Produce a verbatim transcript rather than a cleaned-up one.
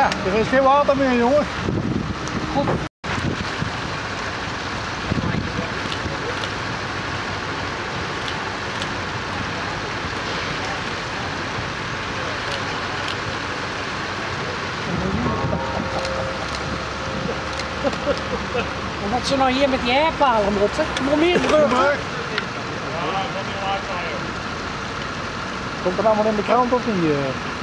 Er is geen water meer, jongen. Goed. Wat ze nou hier met die herpalen moeten, nog meer gebeuren. Komt er allemaal in de krant of niet?